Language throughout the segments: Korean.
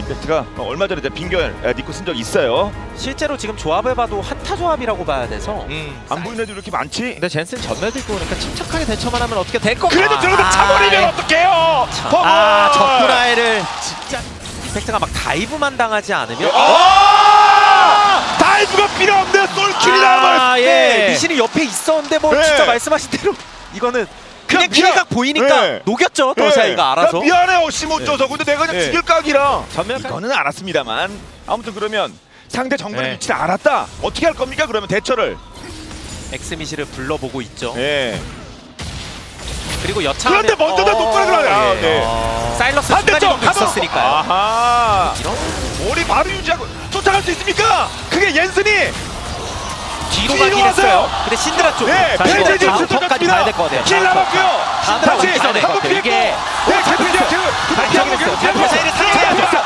임팩트가 얼마 전에 빙결 니코 쓴 적 있어요. 실제로 지금 조합을 봐도 한타 조합이라고 봐야 돼서 안 보이는 애도 이렇게 많지? 근데 젠슨 전멸도 있고 그러니까 침착하게 대처만 하면 어떻게 될 거? 그래도 저러다 차버리면 어떡해요? 적군아이를 진짜 임팩트가 막 다이브만 당하지 않으면 다이브가 필요 없는 솔킬이 나와버렸어. 예. 리신이 옆에 있었는데 뭐 네. 진짜 말씀하신 대로 이거는 그냥 길각 보이니까 네. 녹였죠. 더샤이가 알아서. 미안해요 시모줘서. 근데 내가 그냥 네. 죽일 각이라. 전멸까지. 이거는 알았습니다만 아무튼 그러면 상대 정글의 네. 위치를 알았다. 어떻게 할 겁니까? 그러면 대처를. 엑스미시를 불러보고 있죠. 예. 그리고 여차하면 그런데 먼저 다 똑바로 그러냐. 예. 네. 사일러스 반대쪽 순간이동도 있었으니까요. 아하. 이런 머리 바로 유지하고 쫓아갈 수 있습니까? 그게 옌슨이 뒤로 뒤로 가긴 와서요. 했어요. 근데 신드라 쪽. 네, 자, 벨트 이거 지금 다음 턴까지 가야 될 것 같아요. 킬 남았고요. 다음 턴 다시 가야 될것 한번 같아요. 피했고. 이게 네, 챔피언 발차기를 살려야죠.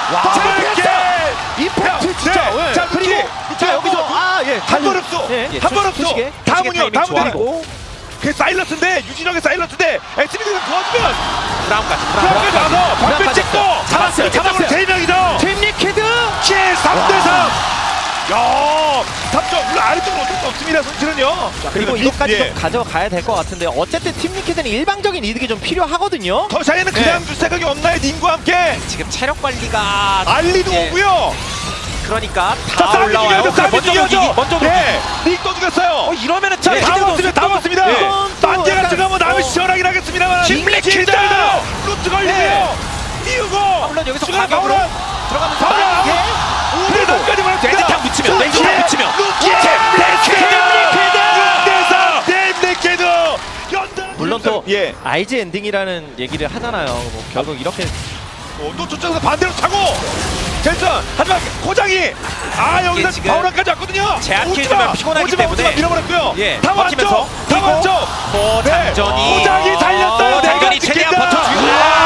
임팩트 진짜. 네. 자, 그리고 자 여기서 한 번 없어. 예. 한 번 없어. 투시게 다음은요. 타이밍 다음은 좋았고. 그 사일러스인데 유진혁의 사일러스인데 엑스미드가 도와주면 브라운까지. 브라운까지 나서 방패 브라운까지 찍고 잡았어요. 잡았어요. 3명이죠. 팀 리퀴드. 3대3. 야, 3점. 물론 아래쪽으로 어쩔 수 없습니다. 손실은요. 그리고 예. 이것까지도 가져가야 될 것 같은데 어쨌든 팀 리퀴드는 일방적인 이득이 좀 필요하거든요. 더 샤이는 그냥 줄 생각이 없나요? 님과 함께. 지금 체력 관리가 알리도 예. 오고요. 그러니까 자, 다 싸움이 올라와요. 죽여야죠. 싸움이 먼저 죽여야죠. 녹이기. 먼저 녹이기. 네. 닉도 죽였어요. 이러면은 자, 예. 다 왔습니다. 다 왔습니다. 네. 이건 또 만재가 약간- 들어가면 나면 시원하긴 하겠습니다만. 김블랙킬드! 루트 걸리네요. 띄우고. 물론 여기서 추가 가격으로 가오란. 들어가면서 가오란. 그리고 우대선까지 말합니다. 레드탕 붙이면 레드탕 붙이면 댐네케드. 물론 또 예. IG 엔딩이라는 얘기를 하잖아요. 뭐 결국 이렇게 또 쫓아서 반대로 차고. 젠선. 하지만 고장이. 여기서 이게 지금 바우라까지 왔거든요. 제압킬 오지마. 주면 피곤하기 오지마, 때문에. 오지마 밀어버렸고요. 예, 다 버티면서 왔죠. 다 왔죠. 뭐 장전이 고장이 달렸어요. 장전이 최대한 버텨주고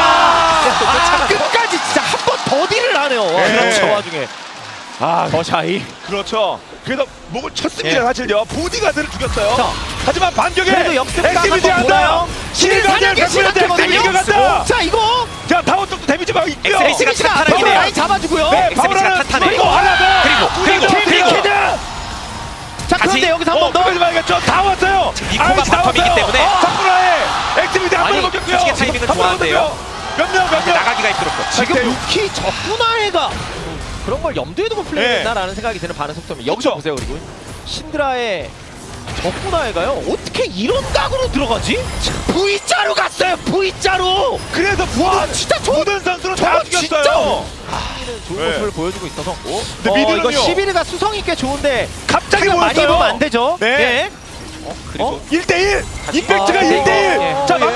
끝까지 진짜 한 번 더 딜을 하네요. 네. 그렇죠. 저 와중에 더샤이. 그렇죠. 그래서 목을 쳤습니다. 예. 사실요. 보디가드를 죽였어요. 자, 하지만 반격에 그래도 역습가 액티비티 한번 한다. 돌아요. 실사냥이 시작되거든요. 간다. 자 이거 자, 타워 쪽도 데미지가 있고요. 엑스레이스가 탄탄하긴 해요. 많이 잡아주고요. 네, 엑스레이스가 바우라는 탄탄해요. 그리고 하나 더. 그리고 팀리퀴드. 자 그런데 다시- 여기서 한 번 더. 끝까지 봐야겠죠. 다 왔어요. 니코가 아이스 다 바텀이기 왔어요. 때문에. 사쿠라의 액티비티 한 번에 아니, 먹혔고요. 솔직히 타이밍은 한번 좋아한데요. 먹혔고요. 몇 명. 나가기가 힘들었고 지금 박태우. 루키 적군아해가 그런 걸 염두에 두고 플레이했나라는 생각이 드는 반응 속도입니다. 여기서 그렇죠. 보세요. 그리고 신드라의 적군아해가요. 어떻게 이런 각으로 들어가지? V자로 갔어요. V자로. 그래서 진짜 모든 선수는 저거 다 진짜 죽였어요. 좋은 네. 모습을 보여주고 있어서 근데 미드는요. 이거 11가 수성이 꽤 좋은데 갑자기 타격 많이 모였어요. 입으면 안 되죠. 네. 예. 그리고 1대1. 임팩트가 네. 1대1. 예. 자,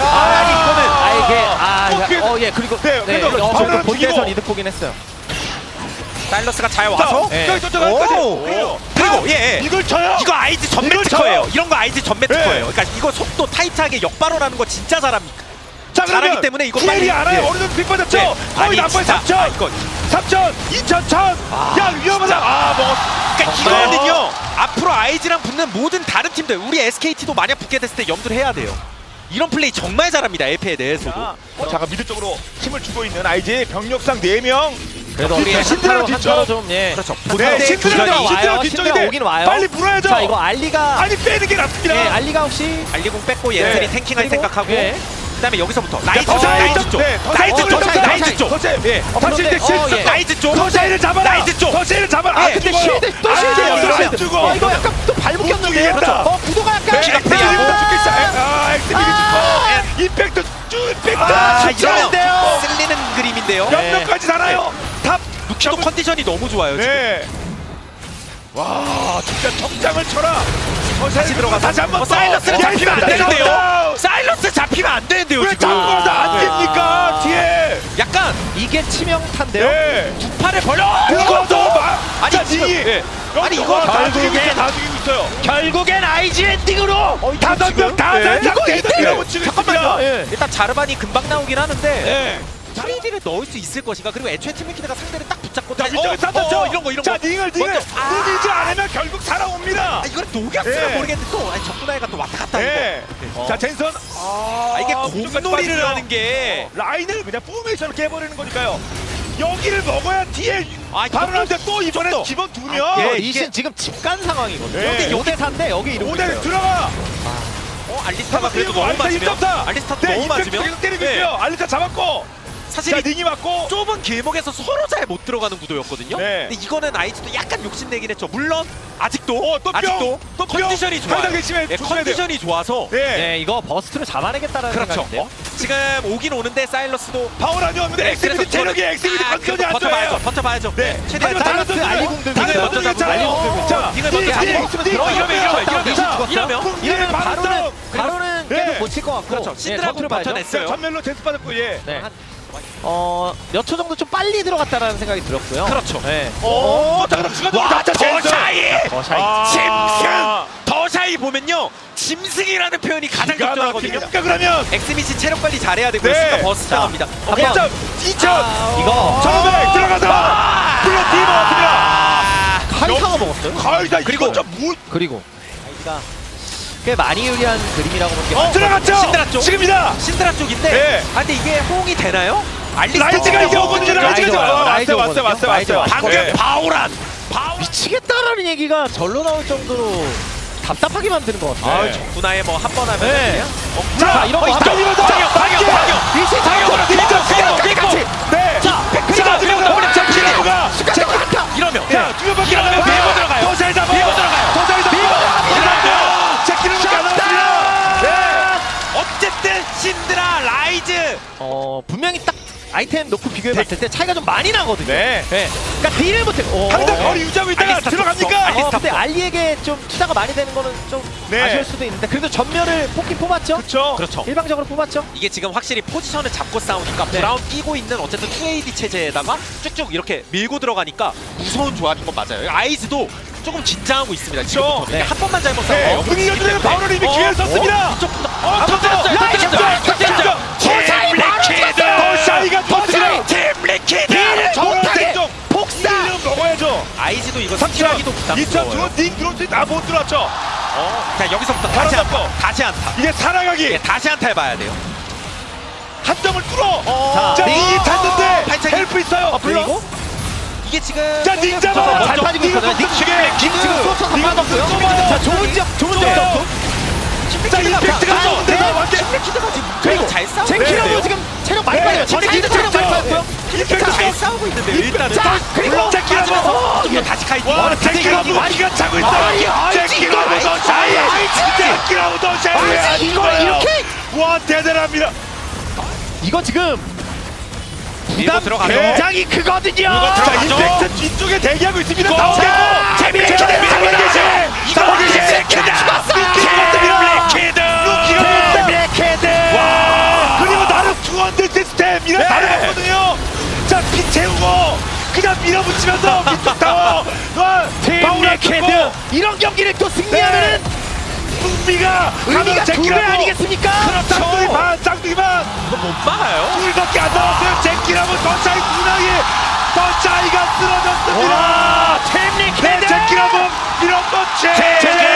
예. 그리고 네, 그래서 바우라는 본대선 죽이고. 이득 보긴 했어요. 사일러스가 잘 와서 예. 여기 쫓아가기까지. 그리고 예. 이걸 쳐요? 이거 아이즈 전매 이걸 특허예요. 쳐요? 이런 거 아이즈 전매 네. 특허예요. 그러니까 이거 속도 타이트하게 역바로라는 거 진짜 잘합니다. 자, 잘하기 그러면 때문에 이거 TL이 빨리- 알아요. 예. 어느 정도 빅 받았죠? 네. 거의 아니, 남번 진짜. 3천. 이거 3천, 2천, 1천. 야, 위험하다. 먹었어. 그러니까 정말. 이거는요. 앞으로 아이즈랑 붙는 모든 다른 팀들, 우리 SKT도 만약 붙게 됐을 때 염두를 해야 돼요. 이런 플레이 정말 잘합니다. LP에 대해서도. 잠깐 미드 쪽으로 힘을 주고 있는 IG 병력상 4명. 그래도 우리 우리 신드라 한타로 뒤쪽. 좀 예. 그렇죠. 네, 본대 신드라 교전이 와요. 신드라 뒤쪽인데 오긴 와요. 빨리 물어야죠. 자 이거 알리가 아니 빼는 게 낫습니다. 예, 알리가 혹시 알리공 뺏고 옌슨이 네. 탱킹할 그리고, 생각하고 예. 그다음에 여기서부터 자, 라이즈 쪽, 더샤이 라이즈 쪽, 네, 더샤이 라이즈 쪽, 더샤이 라이즈 쪽, 더샤이. 예. 그런데, 실드 실드. 예. 라이즈 쪽, 더샤이를 잡아라. 라이즈 쪽. 더샤이를 잡아라. 예. 근데 죽어요. 실드 또 실드 안 죽어. 이거 약간 또 발붙였는데요. 죽이겠다. 구도가 약간 피가 엑스미가 프리하고. 죽겠어. 엑스미가 죽고. 임팩트 쭉 임팩트. 진짜인데요. 쓸리는 그림인데요. 몇 명까지 살아요? 탑. 루키도 컨디션이 너무 좋아요. 지금. 네. 와, 진짜 적장을 쳐라. 다시 들어가서 다시 한번 사일러스는 잡히면 안 되는데요. 사일러스 잡히면 안 되는데요. 왜 지금. 자꾸 안 됩니까? 뒤에. 약간 이게 치명타인데요. 네. 두 팔을 벌려. 그것도 막. 아니, 자, 지금, 니. 예. 아니, 이거 다 결국엔- 죽이고 있어. 다 죽이고 있어요. 결국엔 IG 엔딩으로 5명 다 네. 이거 이대로 잠깐만요. 예. 일단 자르반이 금방 나오긴 하는데 네. 프리디를 넣을 수 있을 것인가. 그리고 애초에 팀미키드가 상대를 딱 붙잡고 자, 위쪽에 쌌었죠. 이런 거 자, 닝을 먼저, 녹이지 않으면 결국 살아옵니다. 이걸 녹였으면 네. 모르겠는데 또 적군아이가 또 왔다 갔다 네. 하는 거. 자, 젠선. 이게 무조건 공놀이를 빠지죠. 하는 게 라인을 그냥 포메이션을 깨버리는 거니까요. 여기를 먹어야 뒤에 바로 나올 때또 이번에 좀 더. 기본 두면 예, 이게- 리신 지금 집 간 상황이거든요. 네. 근데 5대4인데 여기 이러고 모델 있어요. 들어가. 알리스타가 그래도 너무 알리스타 맞으면 입점타. 알리스타도 네, 너무 입점 맞으면 계속 때리고 네. 있어요. 알리스타 잡았고. 사실 자, 이 닝이 맞고. 좁은 길목에서 서로 잘 못 들어가는 구도였거든요. 네. 근데 이거는 아이즈도 약간 욕심내긴 했죠. 물론 아직도 또 뿅! 아직도 또 뿅! 컨디션이 좋아요. 항상 객심에 네, 조심해야 돼요. 컨디션이 좋아서 네. 네, 이거 버스트를 잡아내겠다라는 그렇죠. 생각인데요. 지금 오긴 오는데 사일러스도 파워란이 없는데 네, 엑스비디 그래서 체력이 이거는- 엑스비디 아, 컨디션이 안 버텨봐야죠. 좋아요. 버텨봐야죠. 네. 최대한 다이너스 알리궁 들고 다이너스 있어요. 먼저 알리궁 들고 자, 딩을 딩, 먼저 딩, 잡고 딩, 들어가면 이러면 자, 이러면 이러면 바로는 그렇죠. 바로는 네. 계속 못 칠 것 같고. 그렇죠. 신드라고 전투를 봐야죠. 버텨냈어요. 전멸로 제스 받았고 예. 네. 몇 초 정도 좀 빨리 들어갔다라는 생각이 들었고요. 그렇죠. 네. 오, 자 그럼 추가 와, 더샤이! 더샤이. 짐승! 더샤이 보면요. 짐승이라는 표현이 가장 기가 적절하거든요. 막힙니까 그러면? 엑스미시 체력 관리 잘해야 되고요. 네. 순간 버스 당합니다. 한번 1점 2점 이거 정백 들어가서 블루 팀 먹었습니다. 카이사가 먹었어요. 거의 다 그리고- 이거 좀 무... 그리고 아이가 꽤 많이 유리한 그림이라고 보는 게 들어갔죠? 신드라 쪽. 지금이다. 신드라 쪽인데 네. 아 근데 이게 호응이 되나요? 라이즈가 이게 오거든요. 라이즈가 라이즈 왔어요. 오거든요. 왔어요. 라이즈 왔어요. 왔고. 방금 네. 바오란 미치겠다라는 얘기가 절로 나올 정도로 답답하게 만드는 것 같아요. 네. 군나에 뭐 한 번 하면 네. 그냥 자, 이런 거 이점 하자. 이면 더. 방역 리신 방역으로 같이. 네. 자, 자, 들어가서 기라부가 숟가락 한타. 이러면 자, 두 명밖에 안 이러면 남았어요. 밀고 들어가요. 도사에 잡아. 밀고 들어가요. 도사에 잡아. 이러면 제끼는 게 안 나왔습니다. 네. 어쨌든 신드라 라이즈 분명히 딱 아이템 놓고 비교해봤을 때 차이가 좀 많이 나거든요. 네. 그러니까 딜을 못해. 항상 거리 유지하고 있다가 알리스타 들어갑니까? 쪽. 근데 알리에게 좀 투자가 많이 되는 거는 좀 네. 아쉬울 수도 있는데 그래도 전멸을 뽑긴 뽑았죠. 그렇죠. 그렇죠. 일방적으로 뽑았죠. 이게 지금 확실히 포지션을 잡고 싸우니까 네. 브라운 끼고 있는 어쨌든 2AD 체제에다가 쭉쭉 이렇게 밀고 들어가니까 무서운 조합인 건 맞아요. 아이즈도 조금 긴장하고 있습니다. 지금부터. 네. 한 번만 잘못 네. 싸우면 분위기 열리는 바울을 이미 기회를 썼습니다. 이쪽부터 더샤이가 터뜨려. 팀 리퀴드 정확하게 복사. 먹어야죠. 아이즈도 이거 3점. 스킬하기도 2점 부담스러워요. 주고 닝 들어올 수 있다. 못 들어왔죠. 자 여기서부터 바로 다시 잡고. 한타 다시 한타 이게 살아가기. 예, 다시 한타 해봐야 돼요. 한 점을 뚫어. 자, 자, 네. 닝이 탔는데 발차기. 헬프 있어요. 그리고 이게 지금 자, 닝 잡아. 잘 빠지고 있거든요. 닉 지금 쏘쳐서 빠졌고요. 자, 좋은 지역 점수. 자, 임팩트가 좋은데 완전 그리고 잘 싸우고 젠키라고 있는데요. 지금 체력 많이 네, 빠져요. 저리 젠키도 체력 많이 빠졌고요. 임팩트 잘 싸우고 있는데 일단은 자, 그리고 잭키라고. 이거 다시 카이팅 와, 잭키라고 기가 차고 있어. 잭키라고 더 샤이. 잭키라고 더 샤이. 이걸 이렇게 와, 대단합니다. 이거 지금 밀고 들어가죠. 굉장히 크거든요. 자, 들어가죠. 임팩트 뒤쪽에 대기하고 있습니다. 자, 나오겠고. 재밌게 됩니다. 와, 그리고 나름 투원드 시스템 이런 다르거든요. 자, 피 채우고 그냥 밀어붙이면서 밑쪽 타워. 팀레케드 이런 경기를 또 승리하면은 승리가 의미가 두 배 아니겠습니까? 쌍둥이 반, 쌍둥이 반. 이거 못 막아요. 둘밖에 안 나왔어요. 잭키라고 더 차이 분하게 더 차이가 쓰러졌습니다. 팀레케드 잭키라고 밀어붙이.